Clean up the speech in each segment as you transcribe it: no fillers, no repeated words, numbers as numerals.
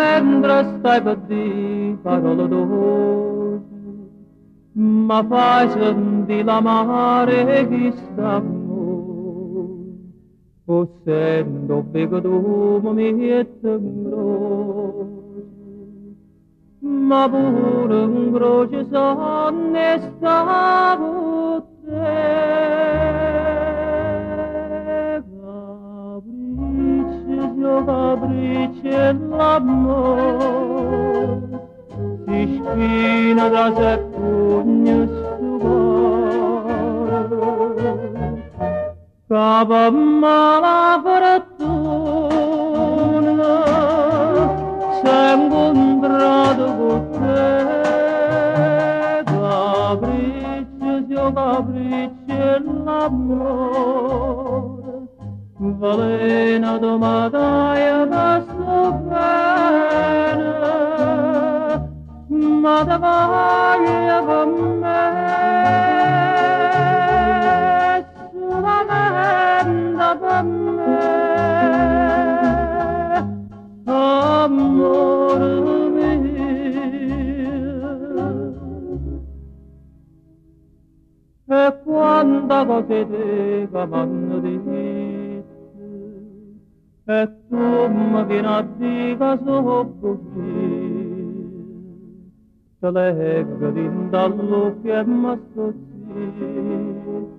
sempre stai per dire parole dolci, ma fai sentire l'amare che sta amore, o sento che tu mi metti in croce, ma pure in croce sonne sta con te. Capriccio l'amore si spina da sé pugno stupore, capa mala fortuna s'è incontrato con te. Capriccio l'amore valena domadaia da bene, ma da voglia per me, solamente per me, amore mio. E quanta cosa te che m'hanno detto, e tu mi vieni a dire che sono così, te leggo dall'occhio e mi sto zitto,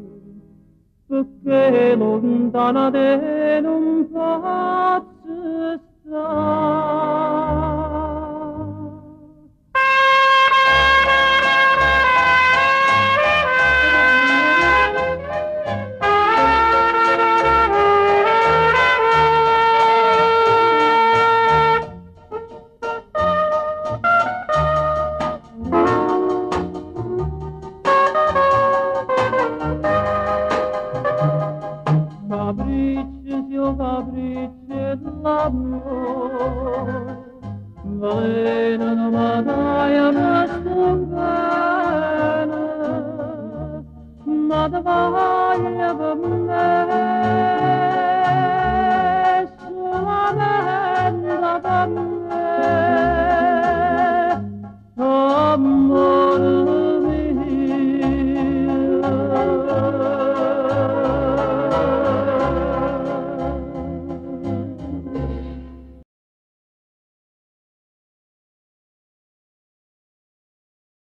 perché lontana te non posso stare. Capriccio l'amore, valena domadaia mi sto bene, ma da voglia per me, solamente per me.